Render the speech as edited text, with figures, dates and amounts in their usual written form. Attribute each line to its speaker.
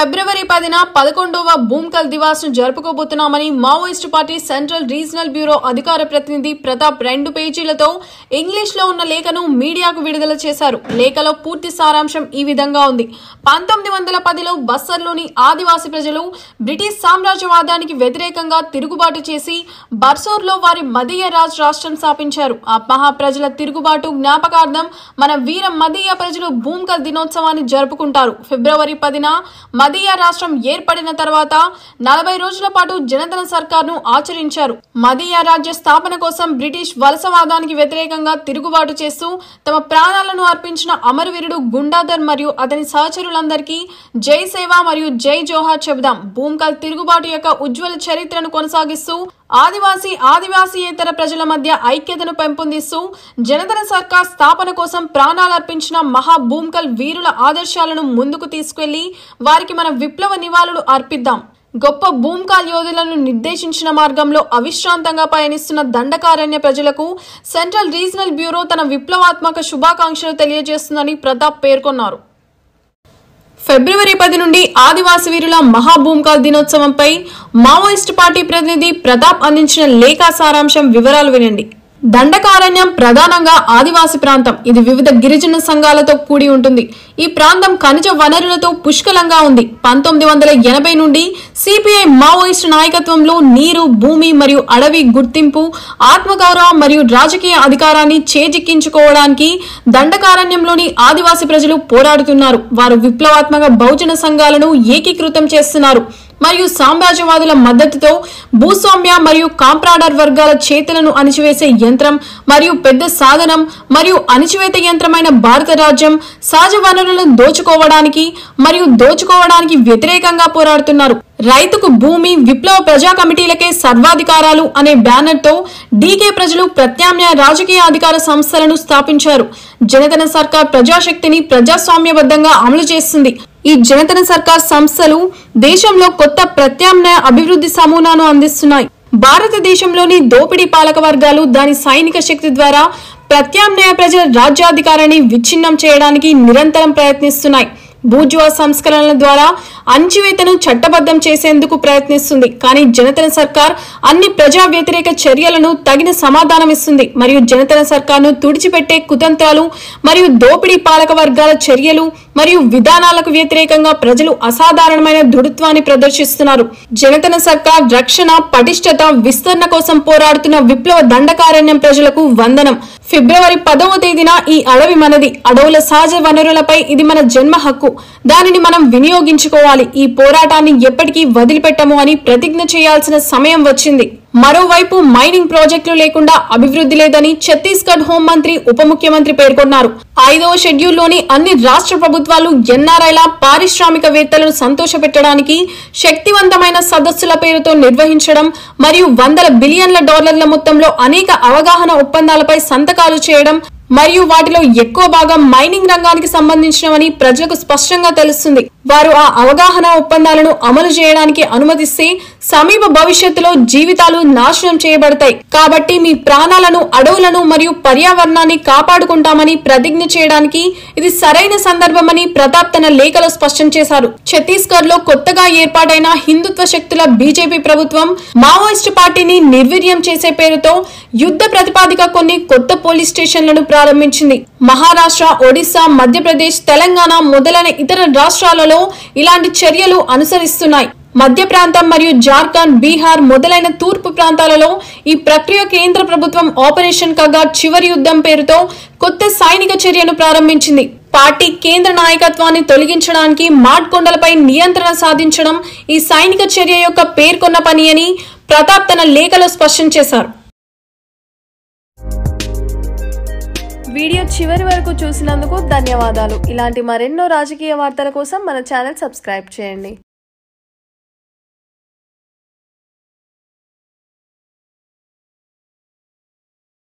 Speaker 1: ఫిబ్రవరి 10న 11వ భూమ్కల్ దివాస్ ను జరుపుకోబోతున్నామని మావోయిస్టు పార్టీ సెంట్రల్ రీజనల్ బ్యూరో అధికార ప్రతినిధి ప్రతాప్ 2 పేజీలతో ఇంగ్లీష్ లో ఉన్న లేఖను మీడియాకు విడుదల చేశారు. లేఖలో పూర్తి సారాంశం ఈ విధంగా ఉంది. 1910లో బస్తర్లోని ఆదివాసీ ప్రజలు బ్రిటిష్ సామ్రాజ్యవాదానికి వ్యతిరేకంగా తిరుగుబాటు చేసి బర్సోర్లో వారి మదీయ రాజ్ రాష్ట్రం స్థాపించారు. ఆ మహా ప్రజల తిరుగుబాటు జ్ఞాపకార్థం మన వీర మదీయ ప్రజలు భూమ్కల్ దినోత్సవాన్ని జరుపుకుంటారు. ఫిబ్రవరి 10న మదీయ రాష్ట్రం ఏర్పడిన తర్వాత 40 రోజుల పాటు జనతన సర్కార్ను ఆచరించారు. మదీయ రాజ్య స్థాపన కోసం బ్రిటిష్ వలసవాదానికి వ్యతిరేకంగా తిరుగుబాటు చేస్తూ తమ ప్రాణాలను అర్పించిన అమరవీరుడు గుండాధర్ మరియు అతని సహచరులందరికీ జై సేవ మరియు జై జోహార్ చెబుదాం. భూమ్కల్ తిరుగుబాటు యొక్క ఉజ్వల చరిత్రను కొనసాగిస్తూ ఆదివాసీయేతర ప్రజల మధ్య ఐక్యతను పెంపొందిస్తూ జనతన సర్కార్ స్థాపన కోసం ప్రాణాలర్పించిన మహా భూమ్కల్ వీరుల ఆదర్శాలను ముందుకు తీసుకెళ్లి వారికి మన విప్లవ నివాళులు అర్పిద్దాం. గొప్ప భూమ్కల్ యోధులను నిర్దేశించిన మార్గంలో అవిశ్రాంతంగా పయనిస్తున్న దండకారణ్య ప్రజలకు సెంట్రల్ రీజనల్ బ్యూరో తన విప్లవాత్మక శుభాకాంక్షలు తెలియజేస్తుందని ప్రతాప్ పేర్కొన్నారు. ఫిబ్రవరి 10 నుండి ఆదివాసీ వీరుల మహాభూమ్కల్ దినోత్సవంపై మావోయిస్టు పార్టీ ప్రతినిధి ప్రతాప్ అందించిన లేఖ సారాంశం వివరాలు వినండి. దండకారణ్యం ప్రధానంగా ఆదివాసీ ప్రాంతం. ఇది వివిధ గిరిజన సంఘాలతో కూడి ఉంటుంది. ఈ ప్రాంతం ఖనిజ వనరులతో పుష్కలంగా ఉంది. 1980 నుండి సిపిఐ మావోయిస్టు నాయకత్వంలో నీరు, భూమి మరియు అడవి గుర్తింపు, ఆత్మగౌరవం మరియు రాజకీయ అధికారాన్ని చేజిక్కించుకోవడానికి దండకారణ్యంలోని ఆదివాసీ ప్రజలు పోరాడుతున్నారు. వారు విప్లవాత్మక బహుజన సంఘాలను ఏకీకృతం చేస్తున్నారు మరియు సామ్రాజ్యవాదుల మద్దతుతో భూస్వామ్య మరియు కాంప్రాడర్ వర్గాల చేతులను అణిచివేసే యంత్రం మరియు పెద్ద సాధనం మరియు అణిచివేత యంత్రమైన భారత రాజ్యం సహజ వనరులను దోచుకోవడానికి వ్యతిరేకంగా పోరాడుతున్నారు. రైతుకు భూమి, విప్లవ ప్రజా కమిటీలకే సర్వాధికారాలు అనే బ్యానర్ తో డీకే ప్రజలు ప్రత్యామ్నాయ రాజకీయ అధికార సంస్థలను స్థాపించారు. జనతన సర్కార్ ప్రజాశక్తిని ప్రజాస్వామ్యబద్ధంగా అమలు చేస్తుంది. ఈ జనతన సర్కార్ సంస్థలు దేశంలో కొత్త ప్రత్యామ్నాయ అభివృద్ధి సమూనాను అందిస్తున్నాయి. భారతదేశంలోని దోపిడీ పాలక వర్గాలు దాని సైనిక శక్తి ద్వారా ప్రత్యామ్నాయ ప్రజల రాజ్యాధికారాన్ని విచ్ఛిన్నం చేయడానికి నిరంతరం ప్రయత్నిస్తున్నాయి. బూర్జువా సంస్కరణల ద్వారా అణచివేతను చట్టబద్ధం చేసేందుకు ప్రయత్నిస్తుంది. కానీ జనతన సర్కార్ అన్ని ప్రజా వ్యతిరేక చర్యలను తగిన సమాధానం ఇస్తుంది మరియు జనతన సర్కార్ను తుడిచిపెట్టే కుతంత్రాలు మరియు దోపిడీ పాలక వర్గాల చర్యలు మరియు విధానాలకు వ్యతిరేకంగా ప్రజలు అసాధారణమైన దృఢత్వాన్ని ప్రదర్శిస్తున్నారు. జనతన సర్కార్ రక్షణ, పటిష్టత, విస్తరణ కోసం పోరాడుతున్న విప్లవ దండకారణ్యం ప్రజలకు వందనం. ఫిబ్రవరి 10వ తేదీన ఈ అడవి మనది. అడవుల సహజ వనరులపై ఇది మన జన్మ హక్కు. దానిని మనం వినియోగించుకోవాలి. ఈ పోరాటాన్ని ఎప్పటికీ వదిలిపెట్టము అని ప్రతిజ్ఞ చేయాల్సిన సమయం వచ్చింది. మరోవైపు మైనింగ్ ప్రాజెక్టులు లేకుండా అభివృద్ధి లేదని ఛత్తీస్గఢ్ హోంమంత్రి, ఉప ముఖ్యమంత్రి పేర్కొన్నారు. 5వ షెడ్యూల్లోని అన్ని రాష్ట్ర ప్రభుత్వాలు ఎన్ఆర్ఐల, పారిశ్రామికవేత్తలను సంతోషపెట్టడానికి శక్తివంతమైన సదస్సుల పేరుతో నిర్వహించడం మరియు $100 బిలియన్ల మొత్తంలో అనేక అవగాహన ఒప్పందాలపై సంతకాలు చేయడం మరియు వాటిలో ఎక్కువ భాగం మైనింగ్ రంగానికి సంబంధించినవని ప్రజలకు స్పష్టంగా తెలుస్తుంది. వారు ఆ అవగాహన ఒప్పందాలను అమలు చేయడానికి అనుమతిస్తే సమీప భవిష్యత్తులో జీవితాలు నాశనం చేయబడతాయి. కాబట్టి మీ ప్రాణాలను, అడవులను మరియు పర్యావరణాన్ని కాపాడుకుంటామని ప్రతిజ్ఞ చేయడానికి ఇది సరైన సందర్భమని ప్రతాప్ తన లేఖలో స్పష్టం చేశారు. ఛత్తీస్గఢ్ లో కొత్తగా ఏర్పాటైన హిందుత్వ శక్తుల బీజేపీ ప్రభుత్వం మావోయిస్టు పార్టీని నిర్వీర్యం చేసే పేరుతో యుద్ధ ప్రతిపాదిక కొన్ని కొత్త పోలీస్ స్టేషన్లను ప్రారంభించింది. మహారాష్ట్ర, ఒడిశా, మధ్యప్రదేశ్, తెలంగాణ మొదలైన ఇతర రాష్ట్రాలలో ఇలాంటి చర్యలు అనుసరిస్తున్నాయి. మధ్య ప్రాంతం మరియు జార్ఖండ్, బీహార్ మొదలైన తూర్పు ప్రాంతాలలో ఈ ప్రక్రియ కేంద్ర ప్రభుత్వం ఆపరేషన్ కగార్ చివరి యుద్ధం పేరుతో కొత్త సైనిక చర్యను ప్రారంభించింది. పార్టీ కేంద్ర నాయకత్వాన్ని తొలగించడానికి మాడ్ కొండలపై నియంత్రణ సాధించడం ఈ సైనిక చర్య యొక్క పేర్కొన్న పని అని ప్రతాప్ తన లేఖలో స్పష్టం చేశారు. వీడియో చివరి వరకు చూసినందుకు ధన్యవాదాలు. ఇలాంటి మరెన్నో రాజకీయ వార్తల కోసం మన ఛానల్ సబ్స్క్రైబ్ చేయండి.